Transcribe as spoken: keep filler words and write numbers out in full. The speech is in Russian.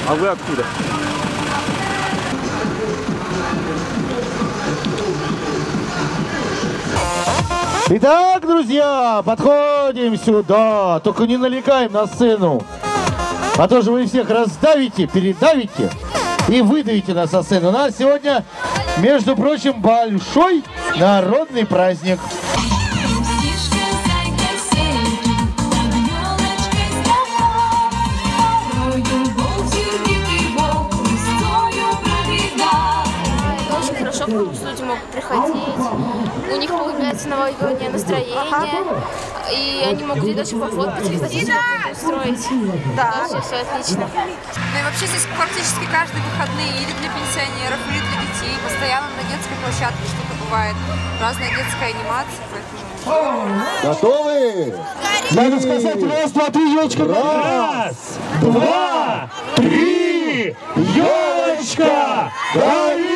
А вы откуда? Итак, друзья, подходим сюда. Только не налегаем на сцену. А то же вы всех раздавите, передавите и выдавите нас со сцены. У нас сегодня, между прочим, большой народный праздник. Очень хорошо, люди могут приходить, у них появляется новогоднее настроение, и они могут и даже пофоткать, и устроить. Да, все, все отлично. Ну и вообще здесь практически каждые выходные или для пенсионеров, или для детей, постоянно на детской площадке что-то бывает, разная детская анимация, поэтому... Готовы? Надо сказать раз, два, три, елочка. Раз, два, три, елочка!